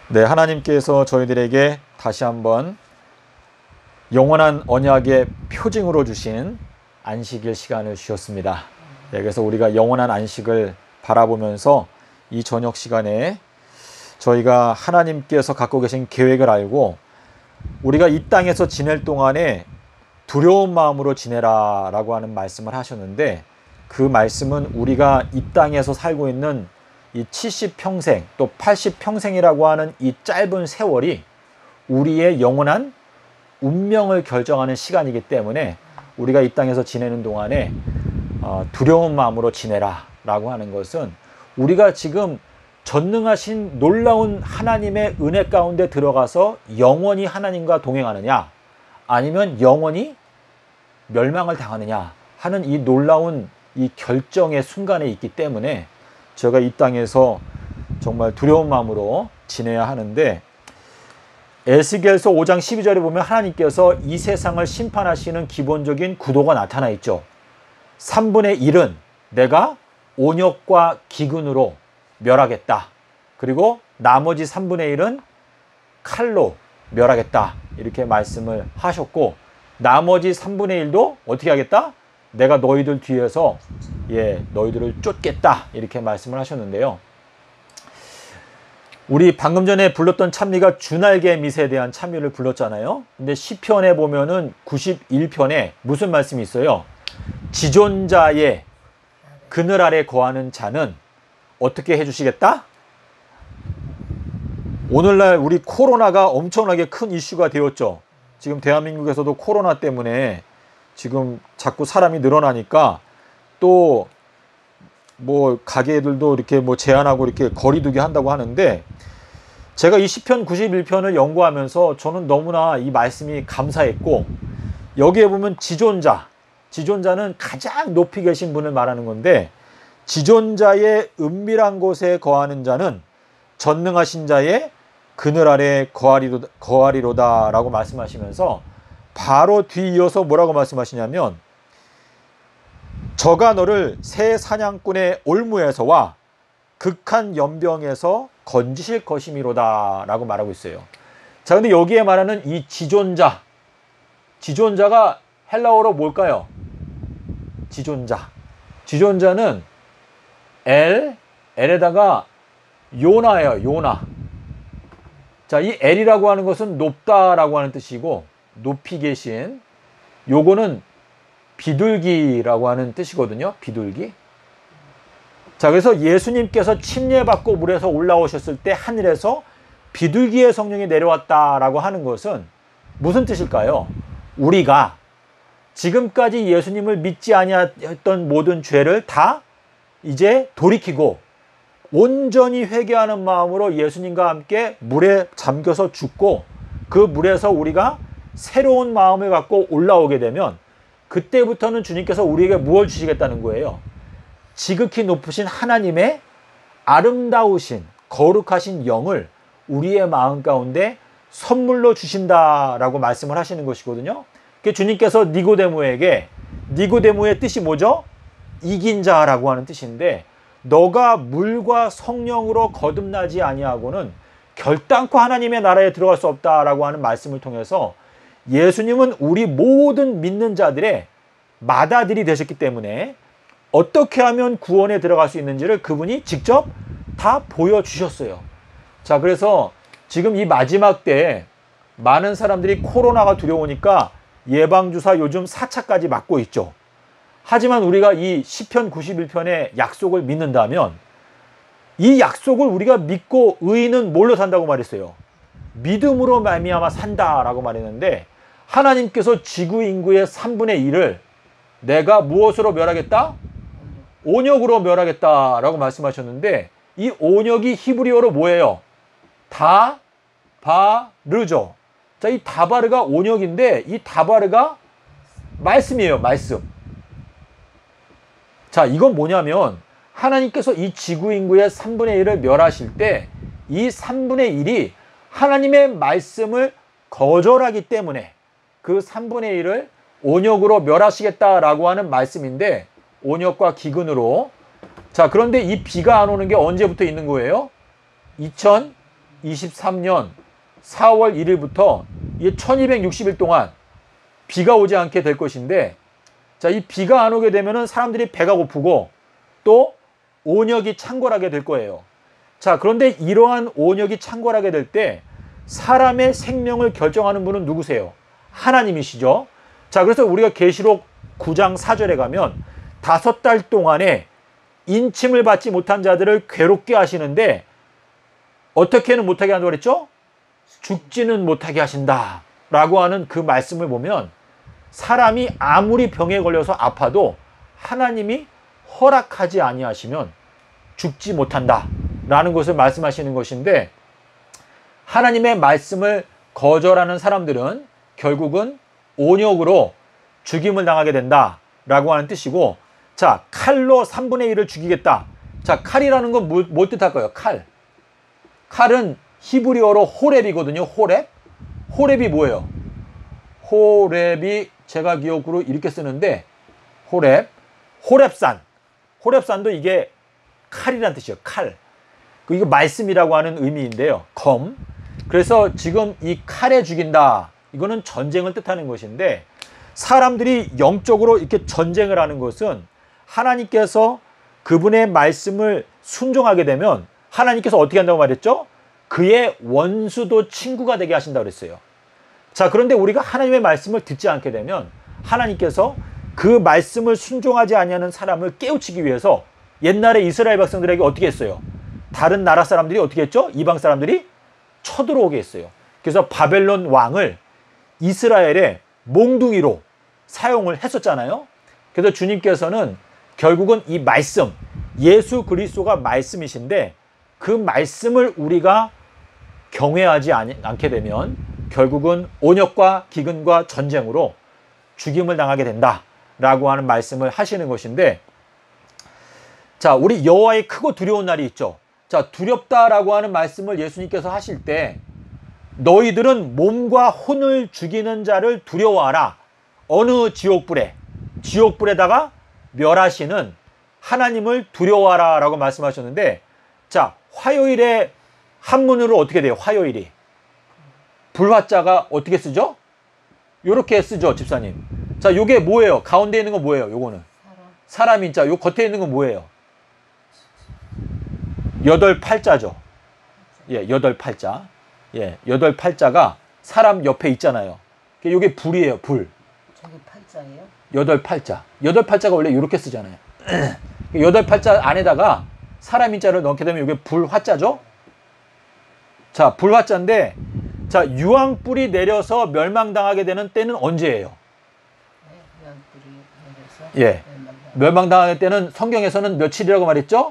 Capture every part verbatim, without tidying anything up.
네, 하나님께서 저희들에게 다시 한번 영원한 언약의 표징으로 주신 안식일 시간을 주셨습니다. 네, 그래서 우리가 영원한 안식을 바라보면서 이 저녁 시간에 저희가 하나님께서 갖고 계신 계획을 알고 우리가 이 땅에서 지낼 동안에 두려운 마음으로 지내라 라고 하는 말씀을 하셨는데, 그 말씀은 우리가 이 땅에서 살고 있는 이 칠십 평생 또 팔십 평생이라고 하는 이 짧은 세월이 우리의 영원한 운명을 결정하는 시간이기 때문에 우리가 이 땅에서 지내는 동안에 두려운 마음으로 지내라 라고 하는 것은, 우리가 지금 전능하신 놀라운 하나님의 은혜 가운데 들어가서 영원히 하나님과 동행하느냐, 아니면 영원히 멸망을 당하느냐 하는 이 놀라운 이 결정의 순간에 있기 때문에 제가 이 땅에서 정말 두려운 마음으로 지내야 하는데, 에스겔서 오 장 십이 절에 보면 하나님께서 이 세상을 심판하시는 기본적인 구도가 나타나 있죠. 삼분의 일은 내가 온역과 기근으로 멸하겠다. 그리고 나머지 삼분의 일은 칼로 멸하겠다. 이렇게 말씀을 하셨고, 나머지 삼분의 일도 어떻게 하겠다? 내가 너희들 뒤에서 예, 너희들을 쫓겠다. 이렇게 말씀을 하셨는데요. 우리 방금 전에 불렀던 찬미가 주날개 밑에 대한 찬미를 불렀잖아요. 근데 시편에 보면은 구십일 편에 무슨 말씀이 있어요? 지존자의 그늘 아래 거하는 자는 어떻게 해주시겠다? 오늘날 우리 코로나가 엄청나게 큰 이슈가 되었죠. 지금 대한민국에서도 코로나 때문에 지금 자꾸 사람이 늘어나니까 또 뭐 가게들도 이렇게 뭐 제한하고 이렇게 거리두기 한다고 하는데, 제가 이 시편 구십일 편을 연구하면서 저는 너무나 이 말씀이 감사했고, 여기에 보면 지존자, 지존자는 가장 높이 계신 분을 말하는 건데, 지존자의 은밀한 곳에 거하는 자는 전능하신 자의 그늘 아래 거하리로, 거하리로다 라고 말씀하시면서, 바로 뒤이어서 뭐라고 말씀하시냐면, 저가 너를 새 사냥꾼의 올무에서와 극한 연병에서 건지실 것이미로다 라고 말하고 있어요. 자, 근데 여기에 말하는 이 지존자, 지존자가 헬라어로 뭘까요? 지존자. 지존자는 엘, 엘에다가 요나예요. 요나. 자, 이 엘이라고 하는 것은 높다라고 하는 뜻이고, 높이 계신, 요거는 비둘기라고 하는 뜻이거든요. 비둘기. 자, 그래서 예수님께서 침례받고 물에서 올라오셨을 때 하늘에서 비둘기의 성령이 내려왔다라고 하는 것은 무슨 뜻일까요? 우리가 지금까지 예수님을 믿지 아니했던 모든 죄를 다 이제 돌이키고 온전히 회개하는 마음으로 예수님과 함께 물에 잠겨서 죽고, 그 물에서 우리가 새로운 마음을 갖고 올라오게 되면, 그때부터는 주님께서 우리에게 무엇을 주시겠다는 거예요? 지극히 높으신 하나님의 아름다우신 거룩하신 영을 우리의 마음 가운데 선물로 주신다라고 말씀을 하시는 것이거든요. 주님께서 니고데모에게, 니고데모의 뜻이 뭐죠? 이긴 자라고 하는 뜻인데, 너가 물과 성령으로 거듭나지 아니하고는 결단코 하나님의 나라에 들어갈 수 없다라고 하는 말씀을 통해서 예수님은 우리 모든 믿는 자들의 맏아들이 되셨기 때문에 어떻게 하면 구원에 들어갈 수 있는지를 그분이 직접 다 보여주셨어요. 자, 그래서 지금 이 마지막 때에 많은 사람들이 코로나가 두려우니까 예방주사 요즘 사 차까지 맞고 있죠. 하지만 우리가 이 시편 구십일 편의 약속을 믿는다면, 이 약속을 우리가 믿고 의인은 뭘로 산다고 말했어요? 믿음으로 말미암아 산다라고 말했는데, 하나님께서 지구 인구의 삼분의 일을 내가 무엇으로 멸하겠다? 온역으로 멸하겠다라고 말씀하셨는데, 이 온역이 히브리어로 뭐예요? 다바르죠. 자, 이 다바르가 온역인데, 이 다바르가 말씀이에요. 말씀. 자, 이건 뭐냐면 하나님께서 이 지구 인구의 삼분의 일을 멸하실 때 이 삼분의 일이 하나님의 말씀을 거절하기 때문에 그 삼분의 일을 온역으로 멸하시겠다라고 하는 말씀인데, 온역과 기근으로. 자, 그런데 이 비가 안 오는 게 언제부터 있는 거예요? 이천십구 이십삼 년 사월 일일부터 이 천이백육십 일 동안 비가 오지 않게 될 것인데, 자, 이 비가 안 오게 되면은 사람들이 배가 고프고 또 온역이 창궐하게 될 거예요. 자, 그런데 이러한 온역이 창궐하게 될 때 사람의 생명을 결정하는 분은 누구세요? 하나님이시죠. 자, 그래서 우리가 계시록 구 장 사 절에 가면 다섯 달 동안에 인침을 받지 못한 자들을 괴롭게 하시는데 어떻게는 못하게 한다고 그랬죠? 죽지는 못하게 하신다 라고 하는 그 말씀을 보면 사람이 아무리 병에 걸려서 아파도 하나님이 허락하지 아니하시면 죽지 못한다 라는 것을 말씀하시는 것인데, 하나님의 말씀을 거절하는 사람들은 결국은 온역으로 죽임을 당하게 된다 라고 하는 뜻이고, 자, 칼로 삼분의 일을 죽이겠다. 자, 칼이라는 건 뭘, 뭘 뜻할까요? 칼. 칼은 히브리어로 호렙이거든요. 호렙. 호렙이 뭐예요? 호렙이 제가 기억으로 이렇게 쓰는데, 호렙. 호렙산. 호렙산도 이게 칼이라는 뜻이에요. 칼. 이거 말씀이라고 하는 의미인데요. 검. 그래서 지금 이 칼에 죽인다. 이거는 전쟁을 뜻하는 것인데, 사람들이 영적으로 이렇게 전쟁을 하는 것은 하나님께서 그분의 말씀을 순종하게 되면 하나님께서 어떻게 한다고 말했죠? 그의 원수도 친구가 되게 하신다고 그랬어요. 자, 그런데 우리가 하나님의 말씀을 듣지 않게 되면 하나님께서 그 말씀을 순종하지 아니하는 사람을 깨우치기 위해서 옛날에 이스라엘 백성들에게 어떻게 했어요? 다른 나라 사람들이 어떻게 했죠? 이방 사람들이 쳐들어오게 했어요. 그래서 바벨론 왕을 이스라엘의 몽둥이로 사용을 했었잖아요. 그래서 주님께서는 결국은 이 말씀, 예수 그리스도가 말씀이신데 그 말씀을 우리가 경외하지 않게 되면 결국은 온역과 기근과 전쟁으로 죽임을 당하게 된다라고 하는 말씀을 하시는 것인데, 자, 우리 여호와의 크고 두려운 날이 있죠. 자, 두렵다라고 하는 말씀을 예수님께서 하실 때 너희들은 몸과 혼을 죽이는 자를 두려워하라. 어느 지옥불에? 지옥불에다가 멸하시는 하나님을 두려워하라 라고 말씀하셨는데, 자, 화요일에 한문으로 어떻게 돼요? 화요일이 불화자가 어떻게 쓰죠? 요렇게 쓰죠, 집사님. 자, 요게 뭐예요? 가운데 있는 건 뭐예요? 요거는 사람. 사람인 자. 요 겉에 있는 건 뭐예요? 여덟 팔자죠. 예, 여덟 팔자. 예, 여덟 팔자가 사람 옆에 있잖아요. 요게 불이에요, 불. 저기 팔자예요? 여덟 팔자. 여덟 팔자가 원래 이렇게 쓰잖아요. 여덟 팔자 안에다가 사람인 자를 넣게 되면 이게 불화자죠. 자, 불화자인데, 자, 유황불이 내려서 멸망당하게 되는 때는 언제예요? 네, 유황불이 내려서 예, 멸망당하는 때는 성경에서는 며칠이라고 말했죠?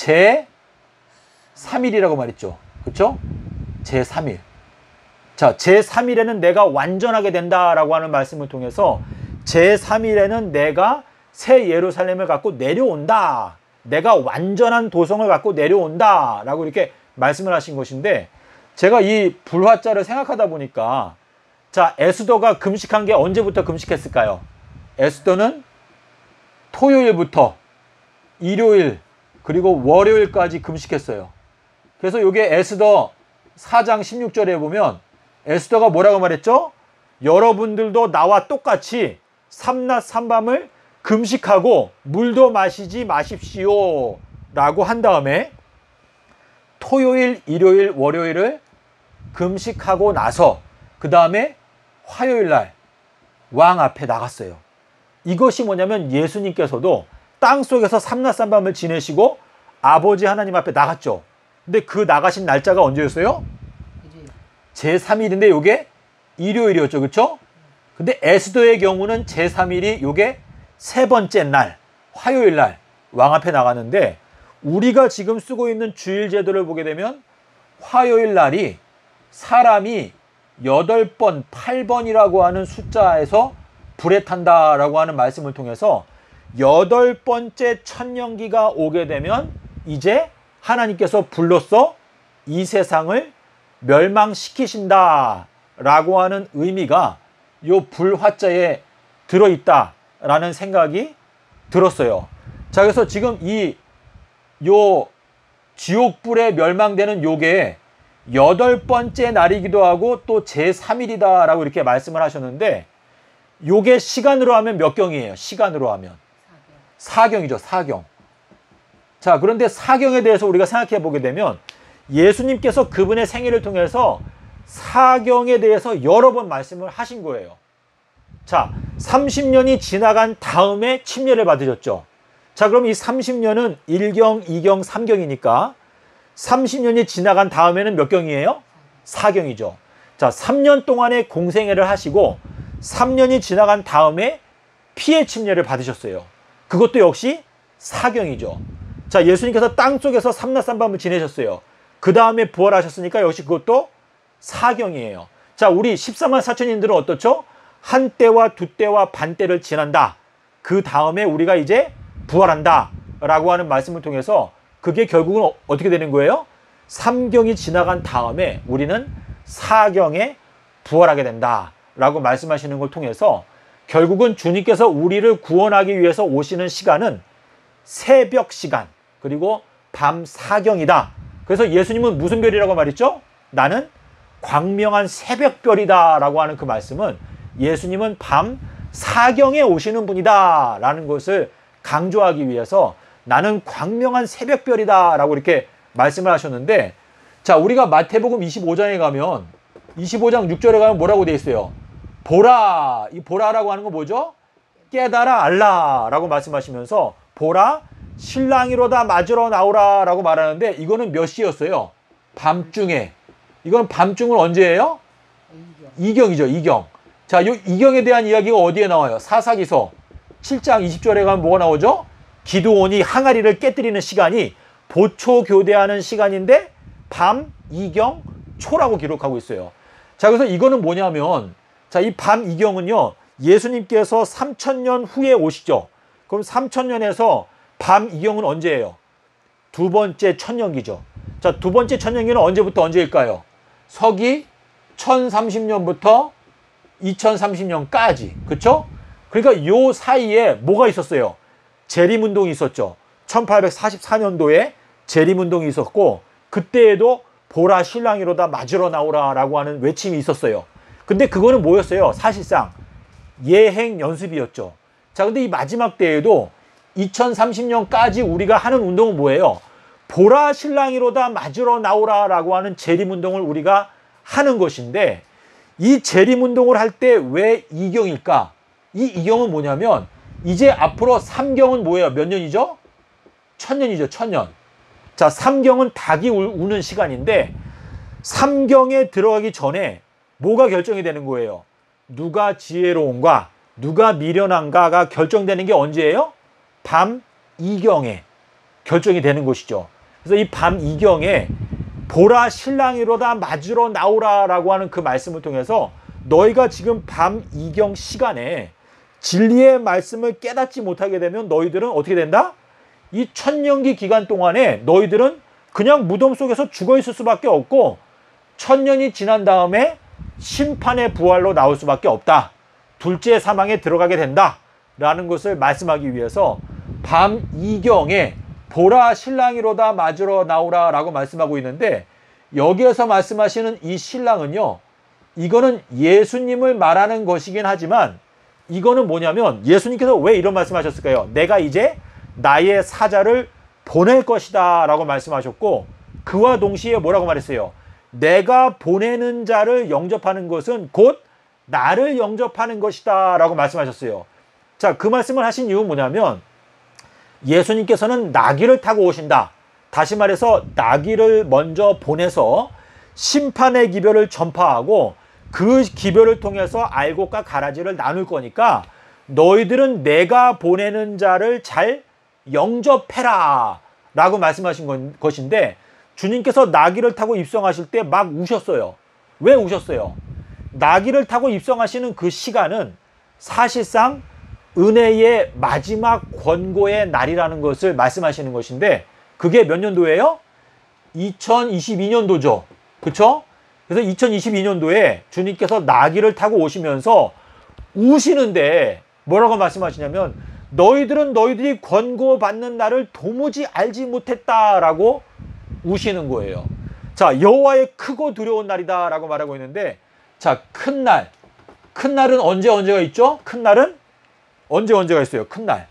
제삼 일이라고 말했죠. 그렇죠? 제삼 일. 자, 제삼 일에는 내가 완전하게 된다라고 하는 말씀을 통해서 제삼 일에는 내가 새 예루살렘을 갖고 내려온다. 내가 완전한 도성을 갖고 내려온다. 라고 이렇게 말씀을 하신 것인데, 제가 이 불화자를 생각하다 보니까, 자, 에스더가 금식한 게 언제부터 금식했을까요? 에스더는 토요일부터 일요일 그리고 월요일까지 금식했어요. 그래서 이게 에스더 사 장 십육 절에 보면 에스더가 뭐라고 말했죠? 여러분들도 나와 똑같이 삼낮 삼밤을 금식하고 물도 마시지 마십시오 라고 한 다음에 토요일, 일요일, 월요일을 금식하고 나서 그 다음에 화요일날 왕 앞에 나갔어요. 이것이 뭐냐면 예수님께서도 땅속에서 삼낮 삼밤을 지내시고 아버지 하나님 앞에 나갔죠. 근데 그 나가신 날짜가 언제였어요? 제삼 일인데 요게 일요일이었죠. 그렇죠? 근데 에스더의 경우는 제삼 일이 요게 세 번째 날, 화요일 날 왕 앞에 나갔는데, 우리가 지금 쓰고 있는 주일 제도를 보게 되면 화요일 날이 사람이 여덟 번, 팔 번이라고 하는 숫자에서 불에 탄다라고 하는 말씀을 통해서 여덟 번째 천년기가 오게 되면 이제 하나님께서 불로써 이 세상을 멸망시키신다라고 하는 의미가 요 불화자에 들어있다라는 생각이 들었어요. 자, 그래서 지금 이 요 지옥불에 멸망되는 요게 여덟 번째 날이기도 하고 또 제삼 일이다라고 이렇게 말씀을 하셨는데 요게 시간으로 하면 몇 경이에요? 시간으로 하면 사경이죠. 사경. 자, 그런데 사경에 대해서 우리가 생각해 보게 되면 예수님께서 그분의 생애를 통해서 사경에 대해서 여러 번 말씀을 하신 거예요. 자, 삼십 년이 지나간 다음에 침례를 받으셨죠. 자, 그럼 이 삼십 년은 일 경, 이 경, 삼 경이니까 삼십 년이 지나간 다음에는 몇 경이에요? 사 경이죠. 자, 삼 년 동안의 공생애를 하시고 삼 년이 지나간 다음에 피의 침례를 받으셨어요. 그것도 역시 사 경이죠. 자, 예수님께서 땅속에서 삼낮삼밤을 지내셨어요. 그 다음에 부활하셨으니까 역시 그것도 사 경이에요. 자, 우리 십사만 사천인들은 어떻죠? 한 때와 두 때와 반 때를 지난다. 그 다음에 우리가 이제 부활한다 라고 하는 말씀을 통해서 그게 결국은 어떻게 되는 거예요? 삼 경이 지나간 다음에 우리는 사 경에 부활하게 된다 라고 말씀하시는 걸 통해서 결국은 주님께서 우리를 구원하기 위해서 오시는 시간은 새벽 시간 그리고 밤 사 경이다. 그래서 예수님은 무슨 별이라고 말했죠? 나는 광명한 새벽별이다 라고 하는 그 말씀은 예수님은 밤 사 경에 오시는 분이다 라는 것을 강조하기 위해서 나는 광명한 새벽별이다 라고 이렇게 말씀을 하셨는데, 자, 우리가 마태복음 이십오 장에 가면 이십오 장 육 절에 가면 뭐라고 되어 있어요? 보라, 이 보라라고 하는 건 뭐죠? 깨달아 알라 라고 말씀하시면서 보라 신랑이로다 맞으러 나오라 라고 말하는데 이거는 몇 시였어요? 밤중에. 이건 밤중은 언제예요? 이경이죠. 이경. 자, 요 이경에 대한 이야기가 어디에 나와요? 사사기서 칠 장 이십 절에 가면 뭐가 나오죠? 기드온이 항아리를 깨뜨리는 시간이 보초 교대하는 시간인데 밤 이경 초라고 기록하고 있어요. 자, 그래서 이거는 뭐냐면, 자, 이 밤 이경은요, 예수님께서 삼천 년 후에 오시죠. 그럼 삼천 년에서 밤 이경은 언제예요? 두 번째 천년기죠. 자, 두 번째 천년기는 언제부터 언제일까요? 서기 천삼십 년부터 이천삼십 년까지. 그쵸? 그러니까 요 사이에 뭐가 있었어요? 재림운동이 있었죠. 천팔백사십사 년도에 재림운동이 있었고 그때에도 보라 신랑이로다 맞으러 나오라 라고 하는 외침이 있었어요. 근데 그거는 뭐였어요? 사실상 예행 연습이었죠. 자, 근데 이 마지막 때에도 이천삼십 년까지 우리가 하는 운동은 뭐예요? 보라 신랑이로다 맞으러 나오라 라고 하는 재림운동을 우리가 하는 것인데, 이 재림운동을 할 때 왜 이경일까? 이 이경은 뭐냐면 이제 앞으로 삼 경은 뭐예요? 몇 년이죠? 천년이죠. 천년. 자, 삼 경은 닭이 우는 시간인데 삼 경에 들어가기 전에 뭐가 결정이 되는 거예요? 누가 지혜로운가, 누가 미련한가가 결정되는 게 언제예요? 밤 이경에 결정이 되는 것이죠. 그래서 이 밤 이경에 보라 신랑이로다 맞으러 나오라 라고 하는 그 말씀을 통해서 너희가 지금 밤 이경 시간에 진리의 말씀을 깨닫지 못하게 되면 너희들은 어떻게 된다? 이 천년기 기간 동안에 너희들은 그냥 무덤 속에서 죽어 있을 수밖에 없고 천년이 지난 다음에 심판의 부활로 나올 수밖에 없다. 둘째 사망에 들어가게 된다 라는 것을 말씀하기 위해서 밤 이경에 보라 신랑이로다 맞으러 나오라 라고 말씀하고 있는데, 여기에서 말씀하시는 이 신랑은요, 이거는 예수님을 말하는 것이긴 하지만 이거는 뭐냐면 예수님께서 왜 이런 말씀하셨을까요? 내가 이제 나의 사자를 보낼 것이다 라고 말씀하셨고, 그와 동시에 뭐라고 말했어요? 내가 보내는 자를 영접하는 것은 곧 나를 영접하는 것이다 라고 말씀하셨어요. 자, 그 말씀을 하신 이유는 뭐냐면 예수님께서는 나귀를 타고 오신다. 다시 말해서 나귀를 먼저 보내서 심판의 기별을 전파하고 그 기별을 통해서 알곡과 가라지를 나눌 거니까 너희들은 내가 보내는 자를 잘 영접해라 라고 말씀하신 것인데, 주님께서 나귀를 타고 입성하실 때 막 우셨어요. 왜 우셨어요? 나귀를 타고 입성하시는 그 시간은 사실상 은혜의 마지막 권고의 날이라는 것을 말씀하시는 것인데, 그게 몇 년도예요? 이천이십이 년도죠. 그쵸? 그래서 이천이십이 년도에 주님께서 나귀를 타고 오시면서 우시는데 뭐라고 말씀하시냐면 너희들은 너희들이 권고받는 날을 도무지 알지 못했다라고 우시는 거예요. 자, 여호와의 크고 두려운 날이다라고 말하고 있는데, 자, 큰 날. 큰 날은 언제 언제가 있죠? 큰 날은 언제 언제가 있어요? 큰 날.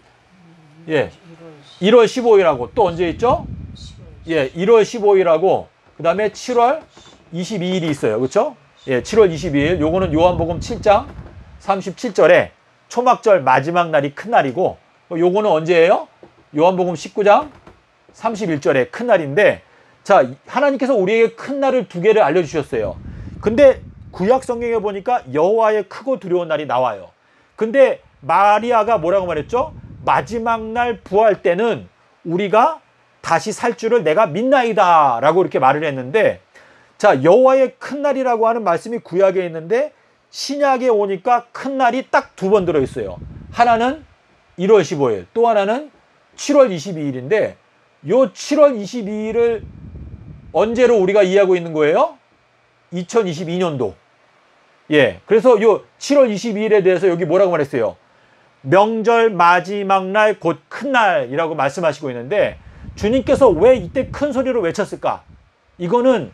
예. 일월 십오일하고 또 언제 있죠? 예, 일월 십오일하고 그다음에 칠월 이십이일이 있어요. 그렇죠? 예, 칠월 이십이일. 요거는 요한복음 칠장 삼십칠절에 초막절 마지막 날이 큰 날이고, 요거는 언제예요? 요한복음 십구장 삼십일절에 큰 날인데, 자, 하나님께서 우리에게 큰 날을 두 개를 알려주셨어요. 근데 구약 성경에 보니까 여호와의 크고 두려운 날이 나와요. 근데 마리아가 뭐라고 말했죠? 마지막 날 부활 때는 우리가 다시 살 줄을 내가 믿나이다 라고 이렇게 말을 했는데, 자, 여호와의 큰 날이라고 하는 말씀이 구약에 있는데 신약에 오니까 큰 날이 딱 두 번 들어있어요. 하나는 일월 십오일, 또 하나는 칠월 이십이일인데, 요 칠월 이십이일을 언제로 우리가 이해하고 있는 거예요? 이천이십이년도. 예, 그래서 요 칠월 이십이일에 대해서 여기 뭐라고 말했어요? 명절 마지막 날 곧 큰 날이라고 말씀하시고 있는데, 주님께서 왜 이때 큰 소리로 외쳤을까? 이거는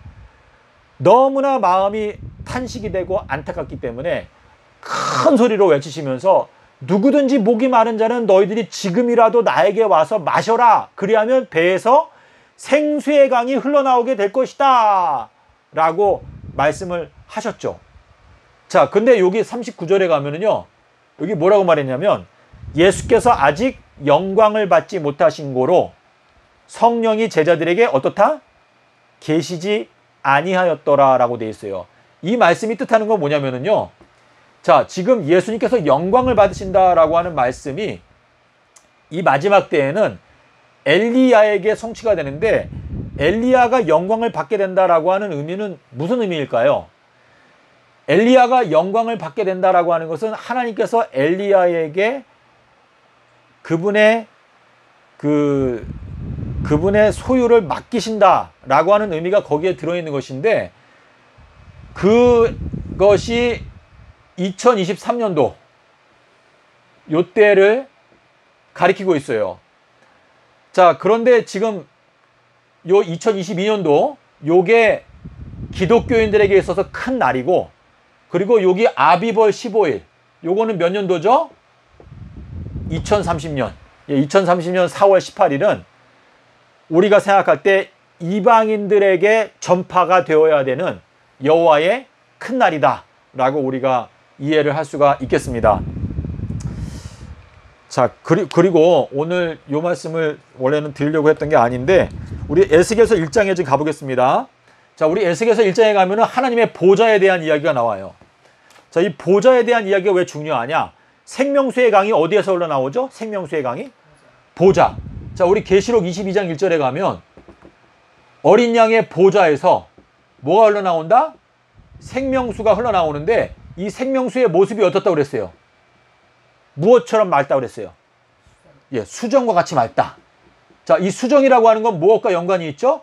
너무나 마음이 탄식이 되고 안타깝기 때문에 큰 소리로 외치시면서, 누구든지 목이 마른 자는 너희들이 지금이라도 나에게 와서 마셔라. 그리하면 배에서 생수의 강이 흘러나오게 될 것이다 라고 말씀을 하셨죠. 자, 근데 여기 삼십구절에 가면은요, 여기 뭐라고 말했냐면, 예수께서 아직 영광을 받지 못하신 고로 성령이 제자들에게 어떻다? 계시지 아니하였더라 라고 되어 있어요. 이 말씀이 뜻하는 건 뭐냐면은요, 자, 지금 예수님께서 영광을 받으신다라고 하는 말씀이 이 마지막 때에는 엘리야에게 성취가 되는데, 엘리야가 영광을 받게 된다라고 하는 의미는 무슨 의미일까요? 엘리야가 영광을 받게 된다라고 하는 것은 하나님께서 엘리야에게 그분의 그 그분의 소유를 맡기신다라고 하는 의미가 거기에 들어있는 것인데, 그것이 이천이십삼년도 요때를 가리키고 있어요. 자, 그런데 지금 요 이천이십이년도 요게 기독교인들에게 있어서 큰 날이고, 그리고 여기 아비벌 십오일, 요거는 몇 년도죠? 이천삼십년. 예, 이천삼십년 사월 십팔일은 우리가 생각할 때 이방인들에게 전파가 되어야 되는 여호와의 큰 날이다 라고 우리가 이해를 할 수가 있겠습니다. 자, 그리, 그리고 오늘 요 말씀을 원래는 드리려고 했던 게 아닌데, 우리 에스겔서 일장에 좀 가보겠습니다. 자, 우리 에스겔서 일장에 가면은 하나님의 보좌에 대한 이야기가 나와요. 자, 이 보좌에 대한 이야기가 왜 중요하냐? 생명수의 강이 어디에서 흘러나오죠? 생명수의 강이? 보좌. 자, 우리 계시록 이십이장 일절에 가면 어린 양의 보좌에서 뭐가 흘러나온다? 생명수가 흘러나오는데, 이 생명수의 모습이 어떻다고 그랬어요? 무엇처럼 맑다고 그랬어요? 예, 수정과 같이 맑다. 자, 이 수정이라고 하는 건 무엇과 연관이 있죠?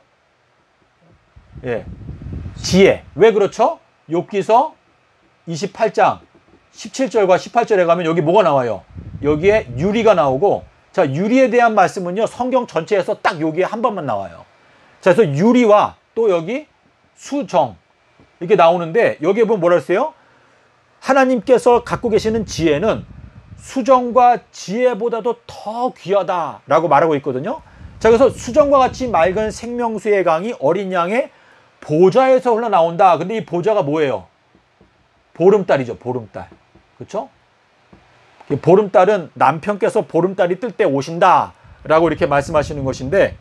예, 지혜. 왜 그렇죠? 욥기서 이십팔장 십칠절과 십팔절에 가면 여기 뭐가 나와요? 여기에 유리가 나오고, 자, 유리에 대한 말씀은요, 성경 전체에서 딱 여기에 한 번만 나와요. 자, 그래서 유리와 또 여기 수정 이렇게 나오는데, 여기에 보면 뭐라 했어요? 하나님께서 갖고 계시는 지혜는 수정과 지혜보다도 더 귀하다라고 말하고 있거든요. 자, 그래서 수정과 같이 맑은 생명수의 강이 어린 양의 보좌에서 흘러나온다. 근데 이 보좌가 뭐예요? 보름달이죠. 보름달. 그렇죠? 보름달은 남편께서 보름달이 뜰 때 오신다 라고 이렇게 말씀하시는 것인데,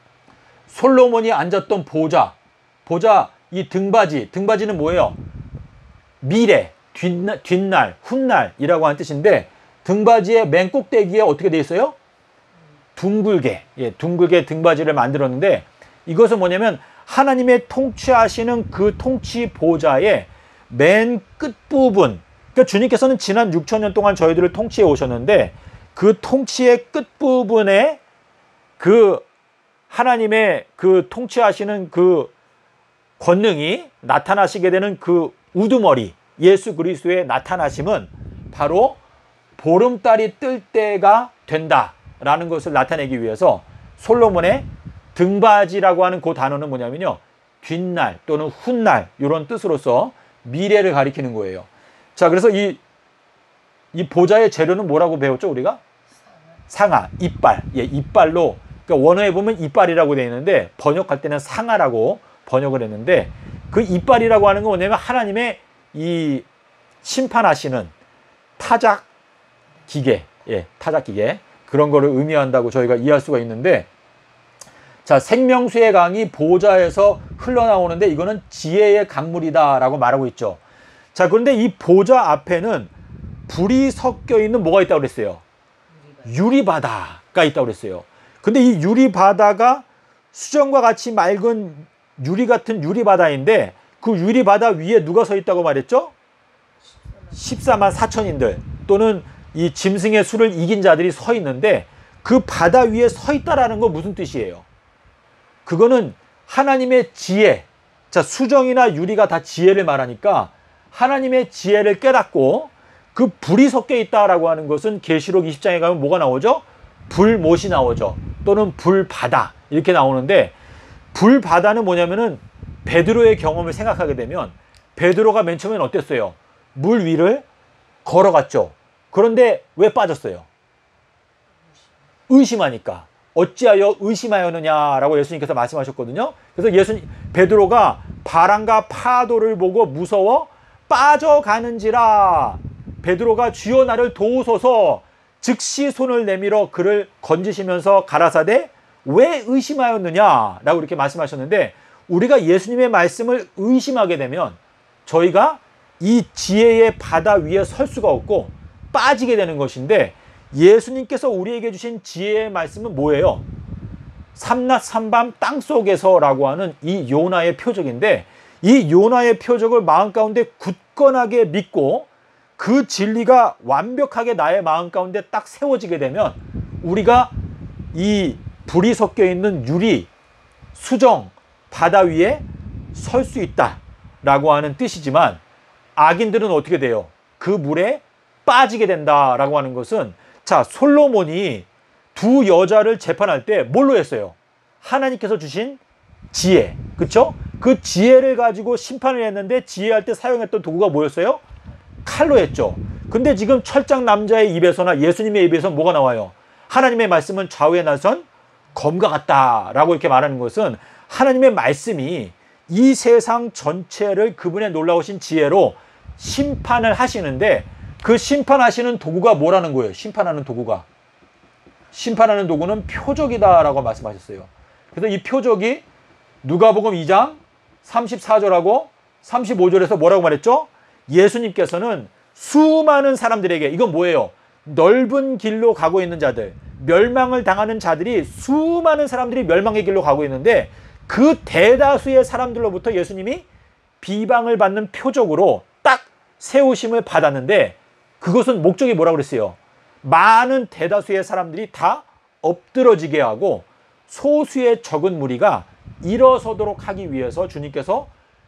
솔로몬이 앉았던 보좌, 보좌 이 등받이, 등받이는 뭐예요? 미래, 뒷날, 뒷날, 훗날이라고 하는 뜻인데, 등받이의 맨 꼭대기에 어떻게 돼 있어요? 둥글게, 예, 둥글게 등받이를 만들었는데, 이것은 뭐냐면 하나님의 통치하시는 그 통치 보좌의 맨 끝부분, 그러니까 주님께서는 지난 육천년 동안 저희들을 통치해 오셨는데, 그 통치의 끝부분에 그 하나님의 그 통치하시는 그 권능이 나타나시게 되는 그 우두머리, 예수 그리스도의 나타나심은 바로 보름달이 뜰 때가 된다라는 것을 나타내기 위해서 솔로몬의 등받이라고 하는 그 단어는 뭐냐면요, 뒷날 또는 훗날 이런 뜻으로서 미래를 가리키는 거예요. 자, 그래서 이, 이 보좌의 재료는 뭐라고 배웠죠, 우리가? 상아, 이빨. 예, 이빨로, 그러니까 원어에 보면 이빨이라고 되어 있는데 번역할 때는 상아라고 번역을 했는데, 그 이빨이라고 하는 건 뭐냐면 하나님의 이 심판하시는 타작 기계, 예, 타작 기계, 그런 거를 의미한다고 저희가 이해할 수가 있는데, 자, 생명수의 강이 보좌에서 흘러나오는데 이거는 지혜의 강물이다라고 말하고 있죠. 자, 그런데 이 보좌 앞에는 불이 섞여 있는 뭐가 있다고 그랬어요? 유리바다가 있다고 그랬어요. 근데 이 유리바다가 수정과 같이 맑은 유리 같은 유리바다인데, 그 유리바다 위에 누가 서 있다고 말했죠? 십사만 사천인들 또는 이 짐승의 수를 이긴 자들이 서 있는데, 그 바다 위에 서 있다라는 건 무슨 뜻이에요? 그거는 하나님의 지혜. 자, 수정이나 유리가 다 지혜를 말하니까 하나님의 지혜를 깨닫고 그 불이 섞여 있다라고 하는 것은 계시록 이십 장에 가면 뭐가 나오죠? 불못이 나오죠. 또는 불바다 이렇게 나오는데, 불바다는 뭐냐면은 베드로의 경험을 생각하게 되면 베드로가 맨 처음엔 어땠어요? 물 위를 걸어갔죠. 그런데 왜 빠졌어요? 의심하니까. 어찌하여 의심하였느냐라고 예수님께서 말씀하셨거든요. 그래서 예수님, 베드로가 바람과 파도를 보고 무서워 빠져가는지라 베드로가 주여 나를 도우소서 즉시 손을 내밀어 그를 건지시면서 가라사대 왜 의심하였느냐라고 이렇게 말씀하셨는데, 우리가 예수님의 말씀을 의심하게 되면 저희가 이 지혜의 바다 위에 설 수가 없고 빠지게 되는 것인데, 예수님께서 우리에게 주신 지혜의 말씀은 뭐예요? 삼낮 삼밤 땅속에서라고 하는 이 요나의 표적인데, 이 요나의 표적을 마음 가운데 굳건하게 믿고 그 진리가 완벽하게 나의 마음 가운데 딱 세워지게 되면 우리가 이 불이 섞여 있는 유리, 수정, 바다 위에 설 수 있다라고 하는 뜻이지만, 악인들은 어떻게 돼요? 그 물에 빠지게 된다라고 하는 것은, 자, 솔로몬이 두 여자를 재판할 때 뭘로 했어요? 하나님께서 주신 지혜, 그쵸? 그 지혜를 가지고 심판을 했는데, 지혜할 때 사용했던 도구가 뭐였어요? 칼로 했죠. 근데 지금 철장 남자의 입에서나 예수님의 입에서 뭐가 나와요? 하나님의 말씀은 좌우에 나선 검과 같다라고 이렇게 말하는 것은, 하나님의 말씀이 이 세상 전체를 그분의 놀라우신 지혜로 심판을 하시는데, 그 심판하시는 도구가 뭐라는 거예요? 심판하는 도구가. 심판하는 도구는 표적이다라고 말씀하셨어요. 그래서 이 표적이 누가복음 이 장 삼십사 절하고 삼십오 절에서 뭐라고 말했죠? 예수님께서는 수많은 사람들에게, 이건 뭐예요? 넓은 길로 가고 있는 자들, 멸망을 당하는 자들이, 수많은 사람들이 멸망의 길로 가고 있는데, 그 대다수의 사람들로부터 예수님이 비방을 받는 표적으로 딱 세우심을 받았는데, 그것은 목적이 뭐라고 그랬어요? 많은 대다수의 사람들이 다 엎드러지게 하고 소수의 적은 무리가 일어서도록 하기 위해서 주님께서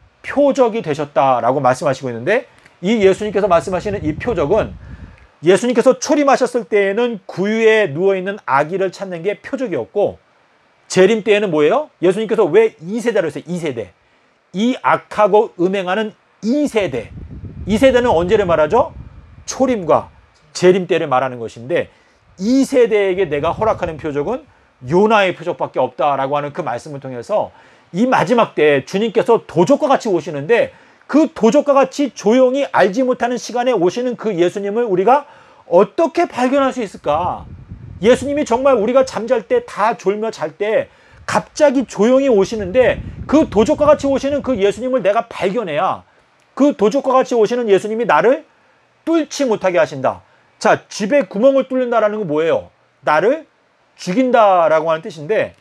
표적이 되셨다라고 말씀하시고 있는데, 이 예수님께서 말씀하시는 이 표적은 예수님께서 초림하셨을 때에는 구유에 누워있는 아기를 찾는 게 표적이었고, 재림 때에는 뭐예요? 예수님께서 왜 이 세대로 했어요? 이 세대. 이 악하고 음행하는 이 세대. 이 세대는 언제를 말하죠? 초림과 재림 때를 말하는 것인데, 이 세대에게 내가 허락하는 표적은 요나의 표적밖에 없다라고 하는 그 말씀을 통해서 이 마지막 때 주님께서 도적과 같이 오시는데, 그 도적과 같이 조용히 알지 못하는 시간에 오시는 그 예수님을 우리가 어떻게 발견할 수 있을까? 예수님이 정말 우리가 잠잘 때, 다 졸며 잘 때 갑자기 조용히 오시는데, 그 도적과 같이 오시는 그 예수님을 내가 발견해야 그 도적과 같이 오시는 예수님이 나를 뚫지 못하게 하신다. 자, 집에 구멍을 뚫는다라는 건 뭐예요? 나를 죽인다라고 하는 뜻인데,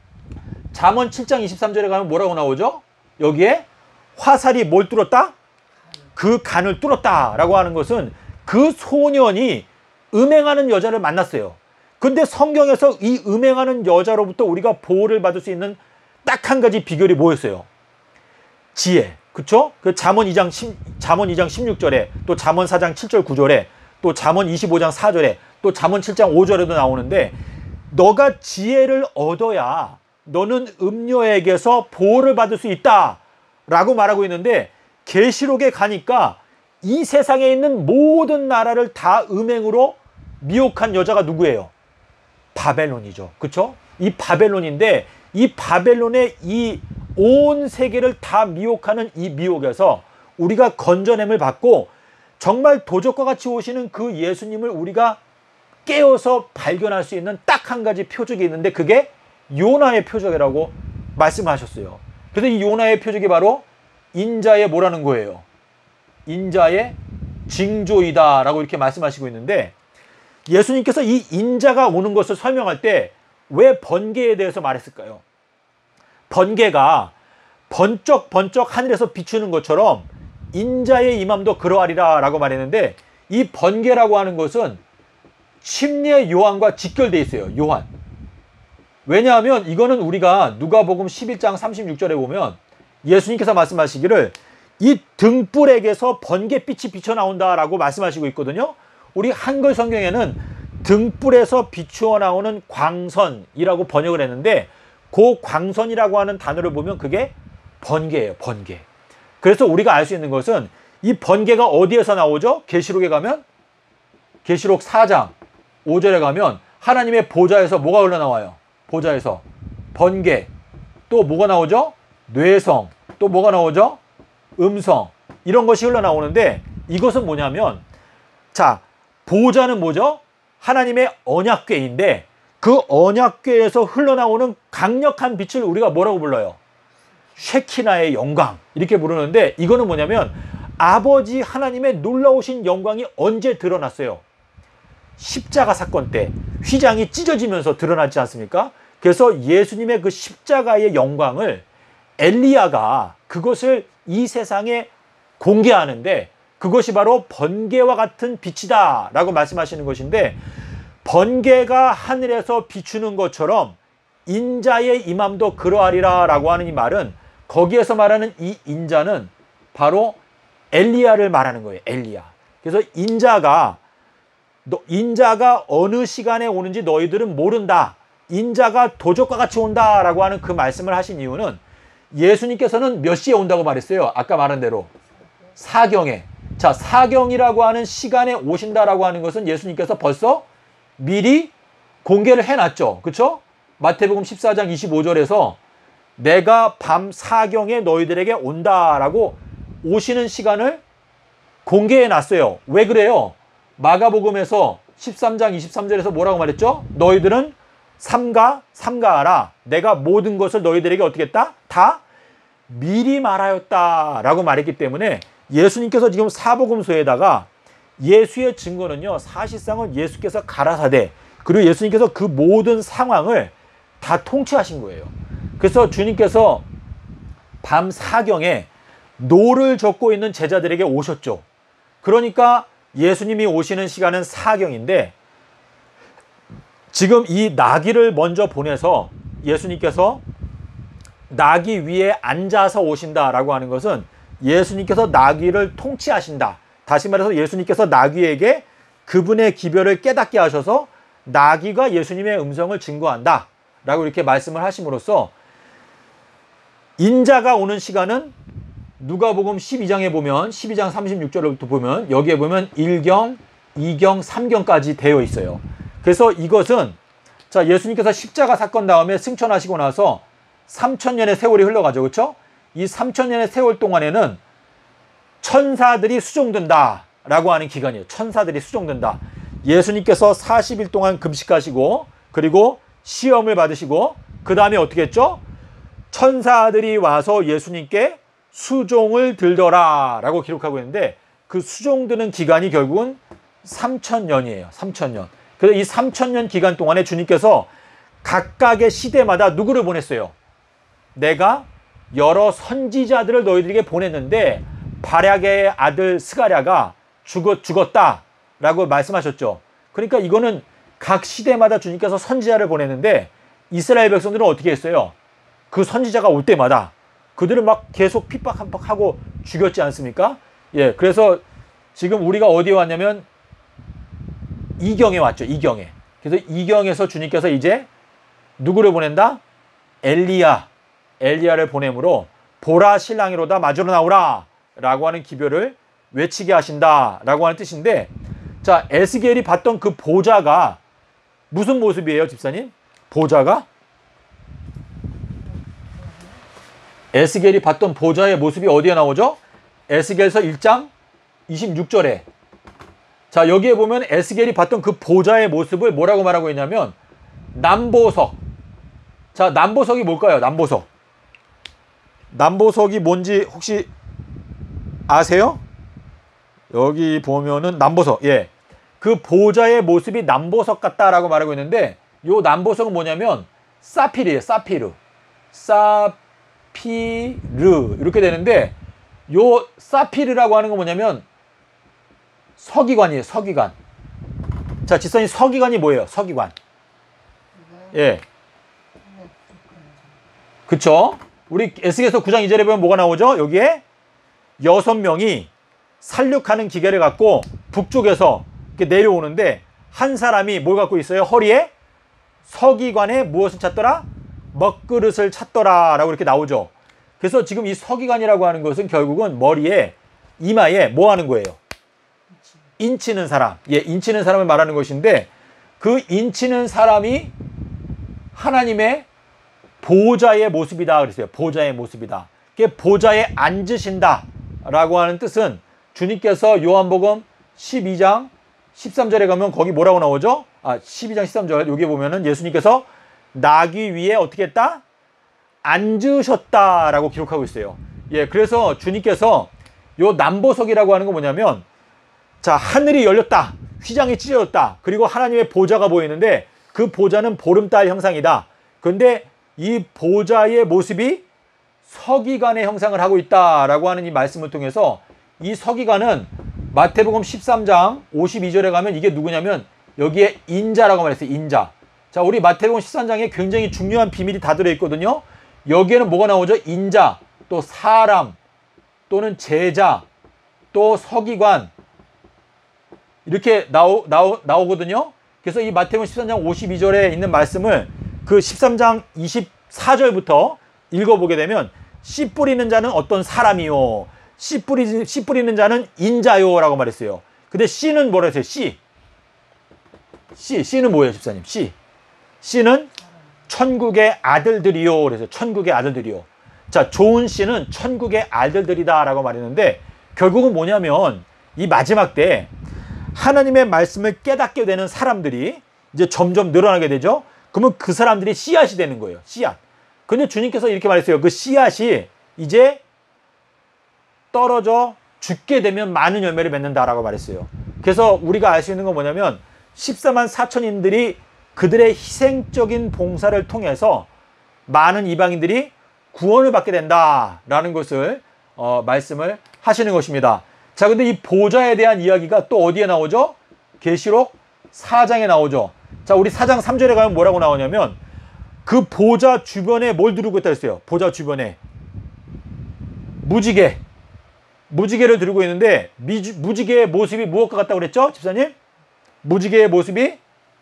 잠언 칠 장 이십삼 절에 가면 뭐라고 나오죠? 여기에 화살이 뭘 뚫었다? 그 간을 뚫었다라고 하는 것은 그 소년이 음행하는 여자를 만났어요. 근데 성경에서 이 음행하는 여자로부터 우리가 보호를 받을 수 있는 딱 한 가지 비결이 뭐였어요? 지혜. 그쵸? 그 잠언 이 장, 잠언 이 장 십육 절에, 또 잠언 사 장 칠 절 구 절에, 또 잠언 이십오 장 사 절에, 또 잠언 칠 장 오 절에도 나오는데, 너가 지혜를 얻어야 너는 음녀에게서 보호를 받을 수 있다 라고 말하고 있는데, 계시록에 가니까 이 세상에 있는 모든 나라를 다 음행으로 미혹한 여자가 누구예요? 바벨론이죠. 그렇죠? 이 바벨론인데, 이 바벨론의 이 온 세계를 다 미혹하는 이 미혹에서 우리가 건져냄을 받고 정말 도적과 같이 오시는 그 예수님을 우리가 깨어서 발견할 수 있는 딱 한 가지 표적이 있는데, 그게 요나의 표적이라고 말씀하셨어요. 그래서 이 요나의 표적이 바로 인자의 뭐라는 거예요? 인자의 징조이다 라고 이렇게 말씀하시고 있는데, 예수님께서 이 인자가 오는 것을 설명할 때 왜 번개에 대해서 말했을까요? 번개가 번쩍 번쩍 하늘에서 비추는 것처럼 인자의 임함도 그러하리라 라고 말했는데, 이 번개라고 하는 것은 침례 요한과 직결되어 있어요. 요한. 왜냐하면 이거는 우리가 누가복음 십일 장 삼십육 절에 보면 예수님께서 말씀하시기를 이 등불에게서 번개빛이 비쳐나온다 라고 말씀하시고 있거든요. 우리 한글 성경에는 등불에서 비추어 나오는 광선이라고 번역을 했는데, 그 광선이라고 하는 단어를 보면 그게 번개예요. 번개. 그래서 우리가 알 수 있는 것은 이 번개가 어디에서 나오죠? 계시록에 가면, 계시록 사 장 오 절에 가면 하나님의 보좌에서 뭐가 흘러나와요? 보좌에서 번개. 또 뭐가 나오죠? 뇌성. 또 뭐가 나오죠? 음성. 이런 것이 흘러나오는데, 이것은 뭐냐면, 자, 보좌는 뭐죠? 하나님의 언약궤인데, 그 언약궤에서 흘러나오는 강력한 빛을 우리가 뭐라고 불러요? 쉐키나의 영광 이렇게 부르는데, 이거는 뭐냐면 아버지 하나님의 놀라우신 영광이 언제 드러났어요? 십자가 사건 때 휘장이 찢어지면서 드러났지 않습니까? 그래서 예수님의 그 십자가의 영광을 엘리야가 그것을 이 세상에 공개하는데, 그것이 바로 번개와 같은 빛이다 라고 말씀하시는 것인데, 번개가 하늘에서 비추는 것처럼 인자의 임함도 그러하리라 라고 하는 이 말은, 거기에서 말하는 이 인자는 바로 엘리야를 말하는 거예요. 엘리야. 그래서 인자가 인자가 어느 시간에 오는지 너희들은 모른다. 인자가 도적과 같이 온다 라고 하는 그 말씀을 하신 이유는, 예수님께서는 몇 시에 온다고 말했어요? 아까 말한 대로 사경에. 자, 사경이라고 하는 시간에 오신다라고 하는 것은 예수님께서 벌써 미리 공개를 해놨죠. 그렇죠? 마태복음 십사 장 이십오 절에서 내가 밤 사경에 너희들에게 온다라고 오시는 시간을 공개해놨어요. 왜 그래요? 마가복음에서 십삼 장 이십삼 절에서 뭐라고 말했죠? 너희들은 삼가 삼가하라. 내가 모든 것을 너희들에게 어떻게 했다? 다 미리 말하였다라고 말했기 때문에, 예수님께서 지금 사복음서에다가 예수의 증거는요, 사실상은 예수께서 가라사대, 그리고 예수님께서 그 모든 상황을 다 통치하신 거예요. 그래서 주님께서 밤 사경에 노를 젓고 있는 제자들에게 오셨죠. 그러니까 예수님이 오시는 시간은 사경인데, 지금 이 나귀를 먼저 보내서 예수님께서 나귀 위에 앉아서 오신다라고 하는 것은 예수님께서 나귀를 통치하신다. 다시 말해서 예수님께서 나귀에게 그분의 기별을 깨닫게 하셔서 나귀가 예수님의 음성을 증거한다 라고 이렇게 말씀을 하심으로써, 인자가 오는 시간은 누가복음 십이 장에 보면, 십이 장 삼십육 절부터 보면 여기에 보면 일 경, 이 경, 삼 경까지 되어 있어요. 그래서 이것은, 자, 예수님께서 십자가 사건 다음에 승천하시고 나서 삼천 년의 세월이 흘러가죠. 그렇죠? 이 삼천 년의 세월 동안에는 천사들이 수종된다 라고 하는 기간이에요. 천사들이 수종된다. 예수님께서 사십 일 동안 금식하시고, 그리고 시험을 받으시고, 그 다음에 어떻게 했죠? 천사들이 와서 예수님께 수종을 들더라 라고 기록하고 있는데, 그 수종드는 기간이 결국은 삼천 년이에요. 삼천 년. 그래서 이 삼천 년 기간 동안에 주님께서 각각의 시대마다 누구를 보냈어요? 내가 여러 선지자들을 너희들에게 보냈는데 발약의 아들 스가랴가 죽었, 죽었다 라고 말씀하셨죠. 그러니까 이거는 각 시대마다 주님께서 선지자를 보냈는데, 이스라엘 백성들은 어떻게 했어요? 그 선지자가 올 때마다 그들을 막 계속 핍박하고 죽였지 않습니까? 예, 그래서 지금 우리가 어디에 왔냐면 이 경에 왔죠. 이 경에. 그래서 이 경에서 주님께서 이제 누구를 보낸다? 엘리야, 엘리야를 보내므로 보라 신랑이로다 마주로 나오라 라고 하는 기별을 외치게 하신다 라고 하는 뜻인데, 자, 에스겔이 봤던 그 보좌가 무슨 모습이에요, 집사님? 보좌가? 에스겔이 봤던 보좌의 모습이 어디에 나오죠? 에스겔서 일 장 이십육 절에. 자, 여기에 보면 에스겔이 봤던 그 보좌의 모습을 뭐라고 말하고 있냐면 남보석. 자, 남보석이 뭘까요? 남보석. 남보석이 뭔지 혹시 아세요? 여기 보면은 남보석. 예. 그 보좌의 모습이 남보석 같다라고 말하고 있는데, 요 남보석은 뭐냐면 사피르예요. 사피르. 사피르 이렇게 되는데, 요 사피르라고 하는 건 뭐냐면 서기관이에요. 서기관. 자, 집사님, 서기관이 뭐예요? 서기관. 예. 그쵸? 우리 에스겔서 구 장 이 절에 보면 뭐가 나오죠? 여기에 여섯 명이 살육하는 기계를 갖고 북쪽에서 이렇게 내려오는데, 한 사람이 뭘 갖고 있어요? 허리에 서기관에 무엇을 찾더라? 먹그릇을 찾더라 라고 이렇게 나오죠. 그래서 지금 이 서기관이라고 하는 것은 결국은 머리에, 이마에 뭐 하는 거예요? 인치는 사람. 예, 인치는 사람을 말하는 것인데, 그 인치는 사람이 하나님의 보좌의 모습이다 그랬어요. 보좌의 모습이다. 그게 보좌에 앉으신다 라고 하는 뜻은, 주님께서 요한복음 십이 장 십삼 절에 가면 거기 뭐라고 나오죠? 아, 십이 장 십삼 절 여기 보면은 예수님께서 나귀 위에 어떻게 했다? 앉으셨다라고 기록하고 있어요. 예, 그래서 주님께서 요 남보석이라고 하는 건 뭐냐면, 자, 하늘이 열렸다. 휘장이 찢어졌다. 그리고 하나님의 보좌가 보이는데, 그 보좌는 보름달 형상이다. 그런데 이 보좌의 모습이 서기관의 형상을 하고 있다라고 하는 이 말씀을 통해서, 이 서기관은 마태복음 십삼 장 오십이 절에 가면 이게 누구냐면 여기에 인자라고 말했어요. 인자. 자, 우리 마태복음 십삼 장에 굉장히 중요한 비밀이 다 들어있거든요. 여기에는 뭐가 나오죠? 인자, 또 사람, 또는 제자, 또 서기관 이렇게 나오, 나오, 나오거든요. 그래서 이 마태복음 십삼 장 오십이 절에 있는 말씀을 그 십삼 장 이십사 절부터 읽어보게 되면, 씨 뿌리는 자는 어떤 사람이요, 씨 뿌리, 씨 뿌리는 자는 인자요 라고 말했어요. 근데 씨는 뭐라 했어요? 씨. 씨. 씨는 뭐예요, 집사님? 씨. 씨는 천국의 아들들이요. 그래서 천국의 아들들이요. 자, 좋은 씨는 천국의 아들들이다 라고 말했는데, 결국은 뭐냐면 이 마지막 때 하나님의 말씀을 깨닫게 되는 사람들이 이제 점점 늘어나게 되죠. 그러면 그 사람들이 씨앗이 되는 거예요. 씨앗. 근데 주님께서 이렇게 말했어요. 그 씨앗이 이제 떨어져 죽게 되면 많은 열매를 맺는다라고 말했어요. 그래서 우리가 알 수 있는 건 뭐냐면, 십사만 사천인들이 그들의 희생적인 봉사를 통해서 많은 이방인들이 구원을 받게 된다라는 것을 어, 말씀을 하시는 것입니다. 자, 근데 이 보좌에 대한 이야기가 또 어디에 나오죠? 계시록 사 장에 나오죠. 자, 우리 사 장 삼 절에 가면 뭐라고 나오냐면, 그 보좌 주변에 뭘 두르고 있다 했어요. 보좌 주변에 무지개, 무지개를 들고 있는데, 미주, 무지개의 모습이 무엇과 같다고 그랬죠? 집사님? 무지개의 모습이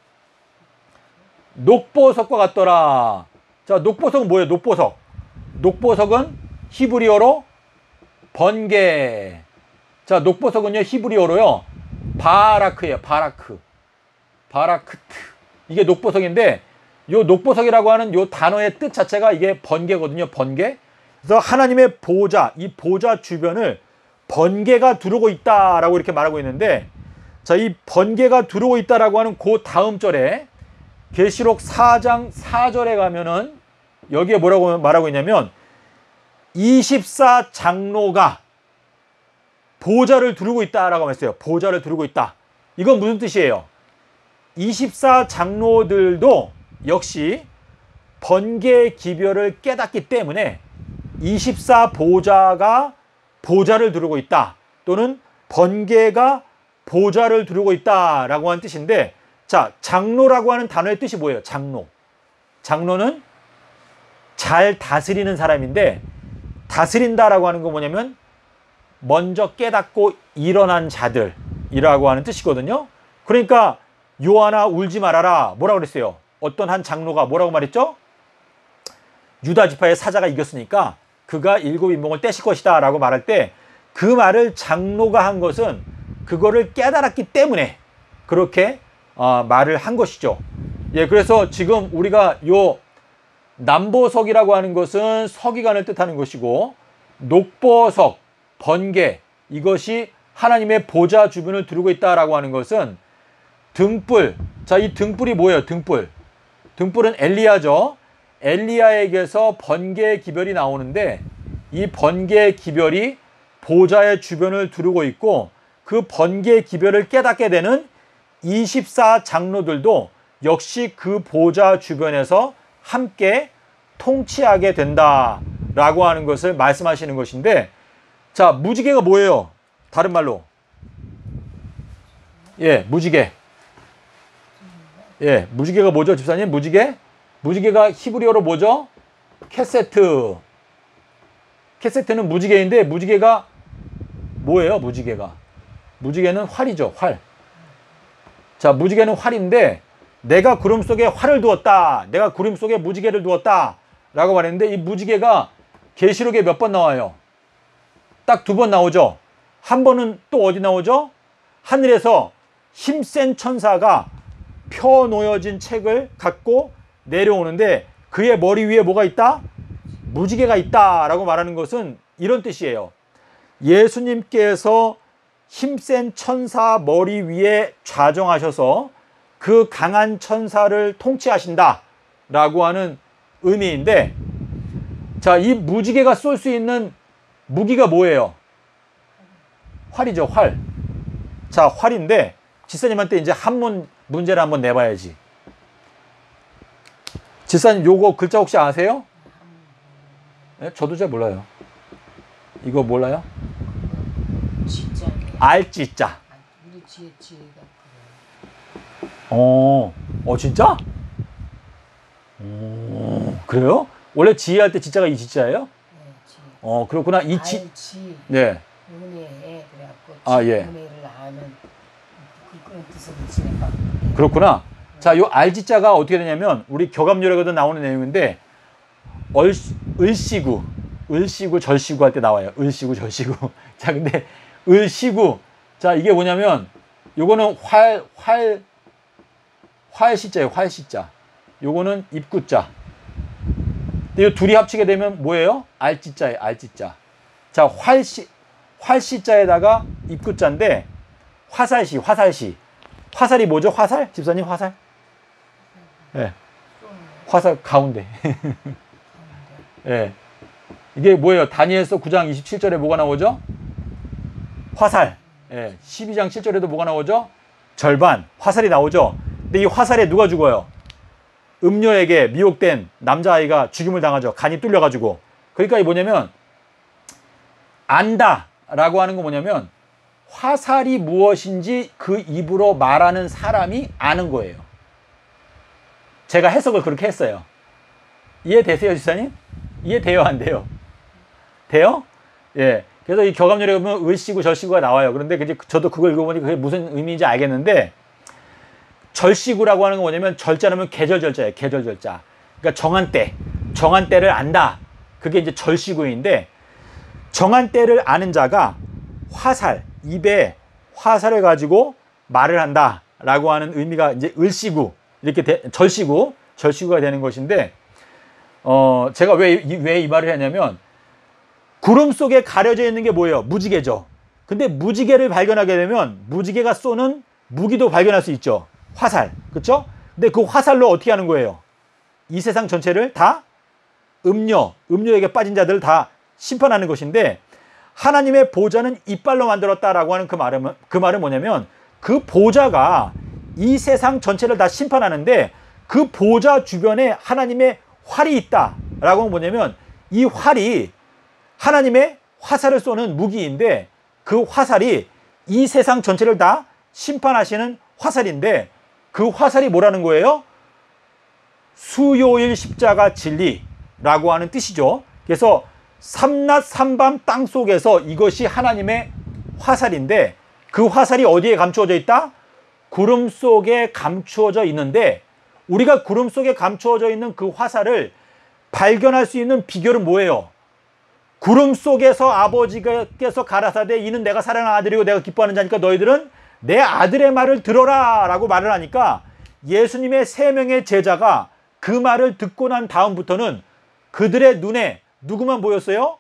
녹보석과 같더라. 자, 녹보석은 뭐예요? 녹보석. 녹보석은 히브리어로 번개. 자, 녹보석은요, 히브리어로요, 바라크예요. 바라크. 바라크트. 이게 녹보석인데, 요 녹보석이라고 하는 요 단어의 뜻 자체가 이게 번개거든요. 번개. 그래서 하나님의 보좌, 이 보좌 주변을 번개가 두르고 있다라고 이렇게 말하고 있는데, 자, 이 번개가 두르고 있다라고 하는 그 다음 절에 계시록 사 장 사 절에 가면은 여기에 뭐라고 말하고 있냐면, 이십사 장로가 보좌를 두르고 있다라고 했어요. 보좌를 두르고 있다. 이건 무슨 뜻이에요? 이십사 장로들도 역시 번개 기별을 깨닫기 때문에 이십사 보좌가 보좌를 두르고 있다, 또는 번개가 보좌를 두르고 있다라고 하는 뜻인데, 자, 장로라고 하는 단어의 뜻이 뭐예요? 장로. 장로는 잘 다스리는 사람인데, 다스린다라고 하는 건 뭐냐면 먼저 깨닫고 일어난 자들이라고 하는 뜻이거든요. 그러니까 요한아 울지 말아라. 뭐라고 그랬어요? 어떤 한 장로가 뭐라고 말했죠? 유다 지파의 사자가 이겼으니까 그가 일곱 인봉을 떼실 것이다 라고 말할 때 그 말을 장로가 한 것은 그거를 깨달았기 때문에 그렇게 어, 말을 한 것이죠. 예, 그래서 지금 우리가 요 남보석이라고 하는 것은 서기관을 뜻하는 것이고 녹보석, 번개 이것이 하나님의 보좌 주변을 두르고 있다라고 하는 것은 등불. 자, 이 등불이 뭐예요? 등불. 등불은 엘리야죠. 엘리야에게서 번개 기별이 나오는데 이 번개 기별이 보좌의 주변을 두르고 있고 그 번개 기별을 깨닫게 되는 이십사 장로들도 역시 그 보좌 주변에서 함께 통치하게 된다라고 하는 것을 말씀하시는 것인데, 자, 무지개가 뭐예요? 다른 말로. 예, 무지개. 예, 무지개가 뭐죠, 집사님? 무지개? 무지개가 히브리어로 뭐죠? 캐세트. 캐세트는 무지개인데 무지개가 뭐예요? 무지개가. 무지개는 활이죠, 활. 자, 무지개는 활인데 내가 구름 속에 활을 두었다. 내가 구름 속에 무지개를 두었다. 라고 말했는데 이 무지개가 계시록에 몇 번 나와요? 딱 두 번 나오죠. 한 번은 또 어디 나오죠? 하늘에서 힘센 천사가 펴 놓여진 책을 갖고 내려오는데 그의 머리 위에 뭐가 있다? 무지개가 있다 라고 말하는 것은 이런 뜻이에요. 예수님께서 힘센 천사 머리 위에 좌정하셔서 그 강한 천사를 통치하신다 라고 하는 의미인데, 자, 이 무지개가 쏠 수 있는 무기가 뭐예요? 활이죠, 활. 자, 활인데 지사님한테 이제 한문 문제를 한번 내봐야지. 지사님 요거 글자 혹시 아세요? 네? 저도 잘 몰라요. 이거 몰라요? 진짜. 알지자. 우리 지혜 지혜가 그래. 어, 어 진짜? 오, 그래요? 원래 지혜할 때 지자가 이 지자예요? 네, 지혜. 어, 그렇구나. 이 지. 알지. 네. 은혜에 그래갖고 아, 예. 은혜를 아는 그런 뜻으로 지내가. 그렇구나. 자, 요 알지자가 어떻게 되냐면 우리 교감요령에도 나오는 내용인데 얼, 을시구, 을시구, 절시구 할 때 나와요. 을시구, 절시구. 자, 근데 을시구. 자, 이게 뭐냐면 요거는 활, 활, 활시자예요. 활시자. 요거는 입구자. 근데 이 둘이 합치게 되면 뭐예요? 알지자예요. 알지자. 자, 활시, 활시자에다가 입구자인데 화살시, 화살시. 화살이 뭐죠? 화살? 집사님 화살? 예. 네. 화살 가운데. 예. 네. 이게 뭐예요? 다니엘서 구 장 이십칠 절에 뭐가 나오죠? 화살. 예. 네. 십이 장 칠 절에도 뭐가 나오죠? 절반. 화살이 나오죠. 근데 이 화살에 누가 죽어요? 음녀에게 미혹된 남자아이가 죽임을 당하죠. 간이 뚫려가지고. 그러니까 이 뭐냐면 안다 라고 하는 거 뭐냐면 화살이 무엇인지 그 입으로 말하는 사람이 아는 거예요. 제가 해석을 그렇게 했어요. 이해되세요, 지사님? 이해돼요, 안 돼요? 돼요? 예. 그래서 이 교감요령에 보면 을시구, 절시구가 나와요. 그런데 이제 저도 그걸 읽어보니 그게 무슨 의미인지 알겠는데, 절시구라고 하는 건 뭐냐면 절자라면 계절절자예요. 계절절자. 그러니까 정한 때, 정한 때를 안다. 그게 이제 절시구인데, 정한 때를 아는 자가 화살, 입에 화살을 가지고 말을 한다 라고 하는 의미가 이제 을시구, 이렇게 되, 절시구, 절시구가 되는 것인데, 어, 제가 왜, 왜 이 말을 했냐면, 구름 속에 가려져 있는 게 뭐예요? 무지개죠. 근데 무지개를 발견하게 되면 무지개가 쏘는 무기도 발견할 수 있죠. 화살. 그렇죠? 근데 그 화살로 어떻게 하는 거예요? 이 세상 전체를 다 음녀, 음녀에게 빠진 자들을 다 심판하는 것인데, 하나님의 보좌는 이빨로 만들었다라고 하는 그 말은, 그 말은 뭐냐면 그 보좌가 이 세상 전체를 다 심판하는데 그 보좌 주변에 하나님의 활이 있다라고 하는 뭐냐면 이 활이 하나님의 화살을 쏘는 무기인데 그 화살이 이 세상 전체를 다 심판하시는 화살인데 그 화살이 뭐라는 거예요? 수요일 십자가 진리라고 하는 뜻이죠. 그래서 삼낮 삼밤 땅 속에서 이것이 하나님의 화살인데 그 화살이 어디에 감추어져 있다? 구름 속에 감추어져 있는데 우리가 구름 속에 감추어져 있는 그 화살을 발견할 수 있는 비결은 뭐예요? 구름 속에서 아버지께서 가라사대 이는 내가 사랑하는 아들이고 내가 기뻐하는 자니까 너희들은 내 아들의 말을 들어라 라고 말을 하니까 예수님의 세 명의 제자가 그 말을 듣고 난 다음부터는 그들의 눈에 누구만 보였어요?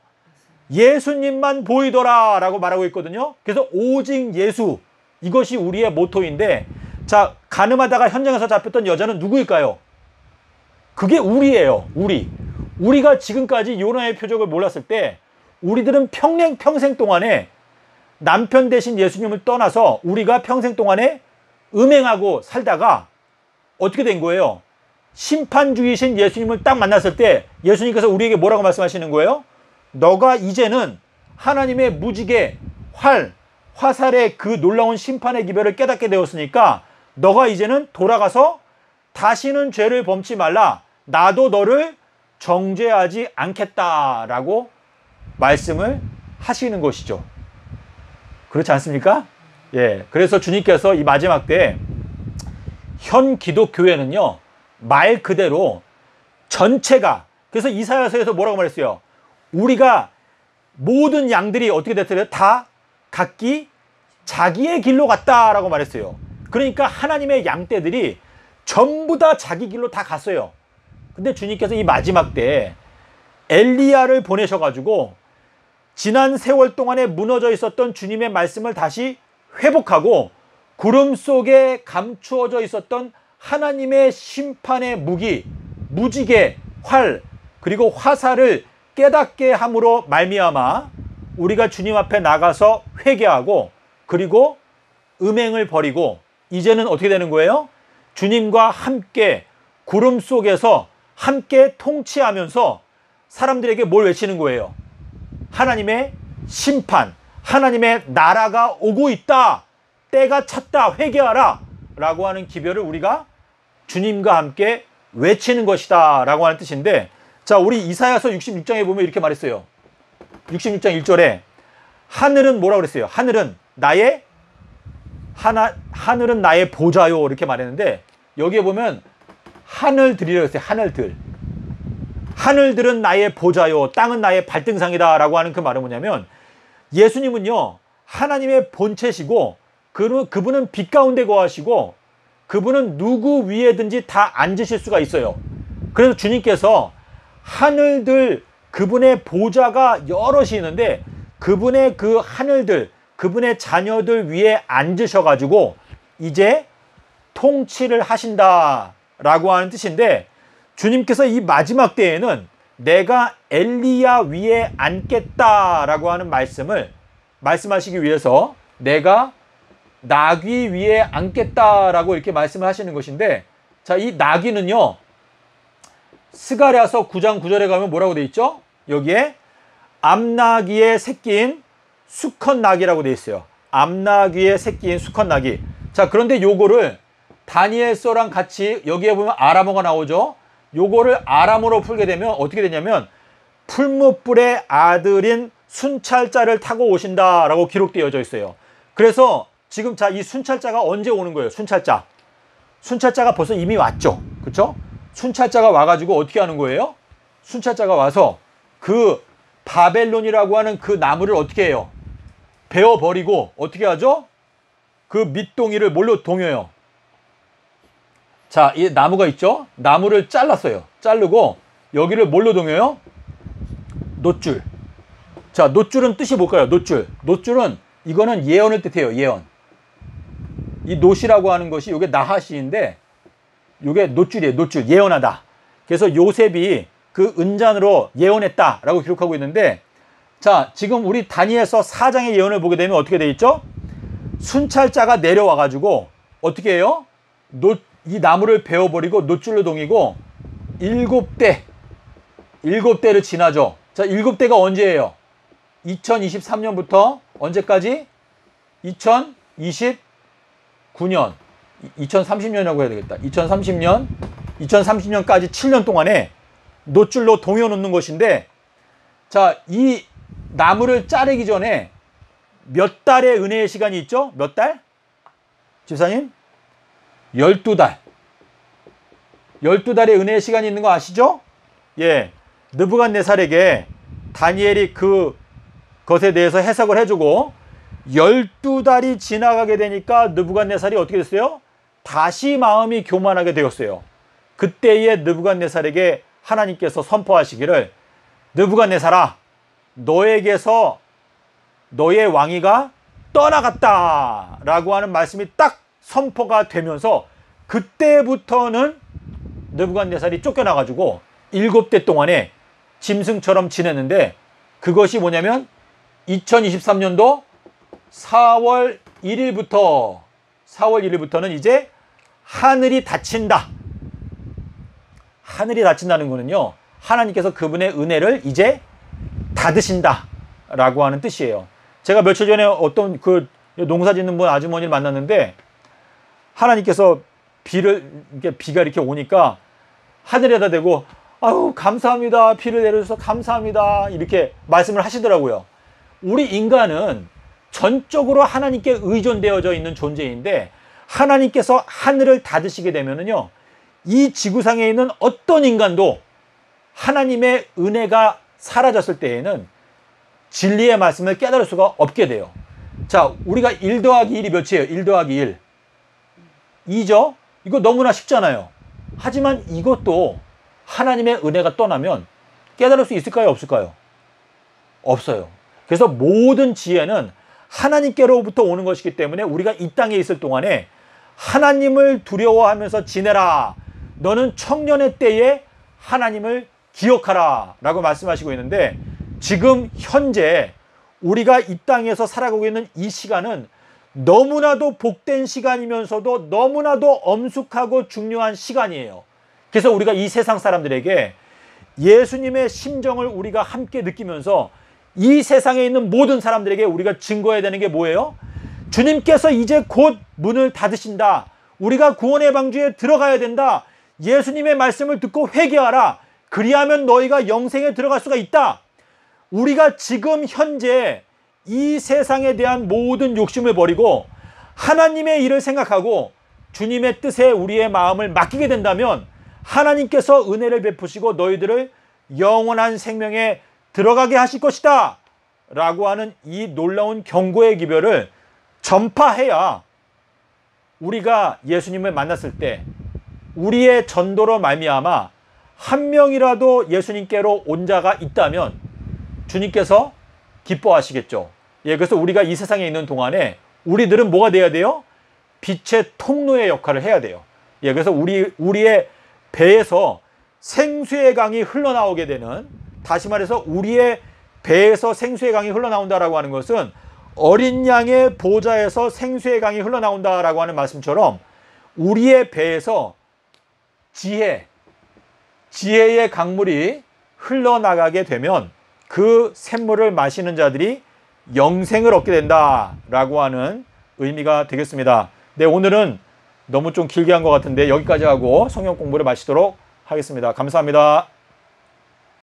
예수님만 보이더라 라고 말하고 있거든요. 그래서 오직 예수, 이것이 우리의 모토인데, 자, 가늠하다가 현장에서 잡혔던 여자는 누구일까요? 그게 우리예요. 우리. 우리가 지금까지 요나의 표적을 몰랐을 때 우리들은 평생 평생 동안에 남편 대신 예수님을 떠나서 우리가 평생 동안에 음행하고 살다가 어떻게 된 거예요? 심판주이신 예수님을 딱 만났을 때 예수님께서 우리에게 뭐라고 말씀하시는 거예요? 너가 이제는 하나님의 무지개, 활, 화살의 그 놀라운 심판의 기별을 깨닫게 되었으니까 너가 이제는 돌아가서 다시는 죄를 범치 말라. 나도 너를 정죄하지 않겠다라고 말씀을 하시는 것이죠. 그렇지 않습니까? 예. 그래서 주님께서 이 마지막 때 현 기독교회는요, 말 그대로 전체가, 그래서 이사야서에서 뭐라고 말했어요? 우리가 모든 양들이 어떻게 됐어요? 다 각기 자기의 길로 갔다라고 말했어요. 그러니까 하나님의 양떼들이 전부 다 자기 길로 다 갔어요. 근데 주님께서 이 마지막 때 엘리야를 보내셔가지고 지난 세월 동안에 무너져 있었던 주님의 말씀을 다시 회복하고 구름 속에 감추어져 있었던 하나님의 심판의 무기, 무지개, 활, 그리고 화살을 깨닫게 함으로 말미암아 우리가 주님 앞에 나가서 회개하고 그리고 음행을 버리고 이제는 어떻게 되는 거예요? 주님과 함께 구름 속에서 함께 통치하면서 사람들에게 뭘 외치는 거예요? 하나님의 심판, 하나님의 나라가 오고 있다. 때가 찼다. 회개하라. 라고 하는 기별을 우리가 주님과 함께 외치는 것이다. 라고 하는 뜻인데, 자, 우리 이사야서 육십육 장에 보면 이렇게 말했어요. 육십육 장 일 절에 하늘은 뭐라고 그랬어요? 하늘은 나의 하나, 하늘은 나의 보좌요. 이렇게 말했는데 여기에 보면 하늘들이라고 했어요. 하늘들. 하늘들은 나의 보좌요. 땅은 나의 발등상이다. 라고 하는 그 말은 뭐냐면 예수님은요, 하나님의 본체시고 그, 그분은 빛 가운데 거하시고 그분은 누구 위에든지 다 앉으실 수가 있어요. 그래서 주님께서 하늘들, 그분의 보좌가 여럿이 있는데 그분의 그 하늘들, 그분의 자녀들 위에 앉으셔가지고 이제 통치를 하신다라고 하는 뜻인데, 주님께서 이 마지막 때에는 내가 엘리야 위에 앉겠다라고 하는 말씀을 말씀하시기 위해서 내가 나귀 위에 앉겠다라고 이렇게 말씀을 하시는 것인데, 자, 이 나귀는요, 스가랴서 구 장 구 절에 가면 뭐라고 돼 있죠? 여기에 암나귀의 새끼인 수컷 나귀라고 돼 있어요. 암나귀의 새끼인 수컷 나귀. 자, 그런데 요거를 다니엘서랑 같이 여기에 보면 아람어가 나오죠. 요거를 아람어로 풀게 되면 어떻게 되냐면 풀무불의 아들인 순찰자를 타고 오신다라고 기록되어져 있어요. 그래서 지금 자, 이 순찰자가 언제 오는 거예요? 순찰자. 순찰자가 벌써 이미 왔죠. 그렇죠? 순찰자가 와가지고 어떻게 하는 거예요? 순찰자가 와서 그 바벨론이라고 하는 그 나무를 어떻게 해요? 베어버리고 어떻게 하죠? 그 밑동이를 뭘로 동여요? 자, 이 나무가 있죠? 나무를 잘랐어요. 자르고 여기를 뭘로 동여요? 놋줄. 자, 놋줄은 뜻이 뭘까요? 놋줄. 놋줄은 이거는 예언을 뜻해요. 예언. 이 놋이라고 하는 것이 이게 나하시인데 이게 놋줄이에요. 놋줄. 예언하다. 그래서 요셉이 그 은잔으로 예언했다라고 기록하고 있는데, 자, 지금 우리 다니엘서 사 장의 예언을 보게 되면 어떻게 돼 있죠? 순찰자가 내려와 가지고 어떻게 해요? 놋, 이 나무를 베어버리고 놋줄로 동이고 일곱 대 일곱 대를 지나죠. 자, 일곱 대가 언제예요? 이천이십삼 년부터 언제까지? 이천이십구 년, 이천삼십 년이라고 해야 되겠다. 이천삼십 년, 이천삼십 년까지 칠 년 동안에 놋줄로 동여 놓는 것인데, 자, 이 나무를 자르기 전에 몇 달의 은혜의 시간이 있죠? 몇 달? 집사님? 열두 달. 열두 달의 은혜의 시간이 있는 거 아시죠? 예. 느부갓네살에게 다니엘이 그 것에 대해서 해석을 해주고 열두 달이 지나가게 되니까 느부갓네살이 어떻게 됐어요? 다시 마음이 교만하게 되었어요. 그때의 느부갓네살에게 하나님께서 선포하시기를 느부갓네살아, 너에게서 너의 왕위가 떠나갔다 라고 하는 말씀이 딱 선포가 되면서 그때부터는 느부갓네살이 쫓겨나가지고 일곱 대 동안에 짐승처럼 지냈는데, 그것이 뭐냐면 이천이십삼 년도 사월 일일부터 사월 일일부터는 이제 하늘이 닫힌다. 하늘이 닫힌다는 거는요, 하나님께서 그분의 은혜를 이제 닫으신다 라고 하는 뜻이에요. 제가 며칠 전에 어떤 그 농사 짓는 분 아주머니를 만났는데, 하나님께서 비를, 이렇게 비가 이렇게 오니까 하늘에다 대고 아유 감사합니다, 비를 내려줘서 감사합니다, 이렇게 말씀을 하시더라고요. 우리 인간은 전적으로 하나님께 의존되어져 있는 존재인데, 하나님께서 하늘을 닫으시게 되면은요, 이 지구상에 있는 어떤 인간도 하나님의 은혜가 사라졌을 때에는 진리의 말씀을 깨달을 수가 없게 돼요. 자, 우리가 일 더하기 일이 몇이에요? 일 더하기 일. 이죠? 이거 너무나 쉽잖아요. 하지만 이것도 하나님의 은혜가 떠나면 깨달을 수 있을까요? 없을까요? 없어요. 그래서 모든 지혜는 하나님께로부터 오는 것이기 때문에 우리가 이 땅에 있을 동안에 하나님을 두려워하면서 지내라. 너는 청년의 때에 하나님을 기억하라 라고 말씀하시고 있는데, 지금 현재 우리가 이 땅에서 살아가고 있는 이 시간은 너무나도 복된 시간이면서도 너무나도 엄숙하고 중요한 시간이에요. 그래서 우리가 이 세상 사람들에게 예수님의 심정을 우리가 함께 느끼면서 이 세상에 있는 모든 사람들에게 우리가 증거해야 되는 게 뭐예요? 주님께서 이제 곧 문을 닫으신다. 우리가 구원의 방주에 들어가야 된다. 예수님의 말씀을 듣고 회개하라. 그리하면 너희가 영생에 들어갈 수가 있다. 우리가 지금 현재 이 세상에 대한 모든 욕심을 버리고 하나님의 일을 생각하고 주님의 뜻에 우리의 마음을 맡기게 된다면 하나님께서 은혜를 베푸시고 너희들을 영원한 생명에 들어가게 하실 것이다 라고 하는 이 놀라운 경고의 기별을 전파해야 우리가 예수님을 만났을 때 우리의 전도로 말미암아 한 명이라도 예수님께로 온 자가 있다면 주님께서 기뻐하시겠죠. 예, 그래서 우리가 이 세상에 있는 동안에 우리들은 뭐가 돼야 돼요? 빛의 통로의 역할을 해야 돼요. 예, 그래서 우리, 우리의 배에서 생수의 강이 흘러나오게 되는, 다시 말해서 우리의 배에서 생수의 강이 흘러나온다라고 하는 것은 어린 양의 보좌에서 생수의 강이 흘러나온다라고 하는 말씀처럼 우리의 배에서 지혜, 지혜의 강물이 흘러나가게 되면 그 샘물을 마시는 자들이 영생을 얻게 된다라고 하는 의미가 되겠습니다. 네, 오늘은 너무 좀 길게 한 것 같은데 여기까지 하고 성경 공부를 마치도록 하겠습니다. 감사합니다.